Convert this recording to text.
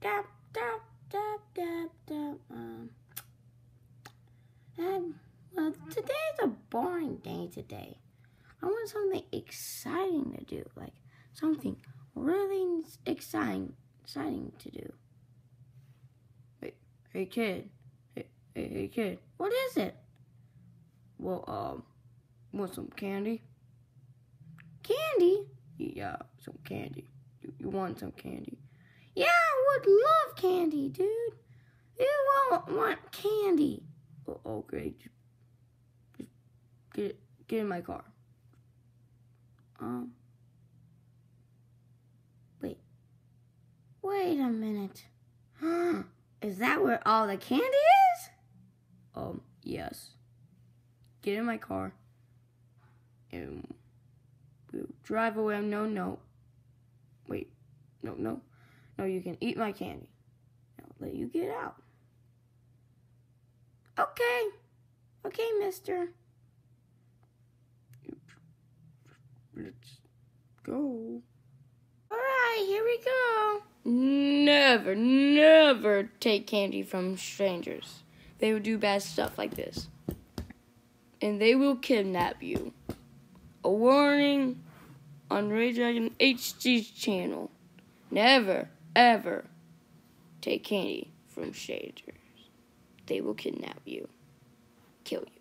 dab, dab, dab, dab, dab. Well, today's a boring day today. I want something exciting to do, like something really exciting to do. Hey kid, hey kid, what is it? Well, want some candy? Candy? Yeah, some candy. You want some candy? Yeah, I would love candy, dude. You won't want candy. Oh, okay, just get in my car. Wait a minute. Is that where all the candy is? Yes. Get in my car and we'll drive away. No. Wait, no, you can eat my candy. I'll let you get out. Okay, mister. Let's go. Alright, here we go. Never take candy from strangers. They will do bad stuff like this. And they will kidnap you. A warning on Ray Dragon HD's channel. Never, ever take candy from strangers. They will kidnap you. Kill you.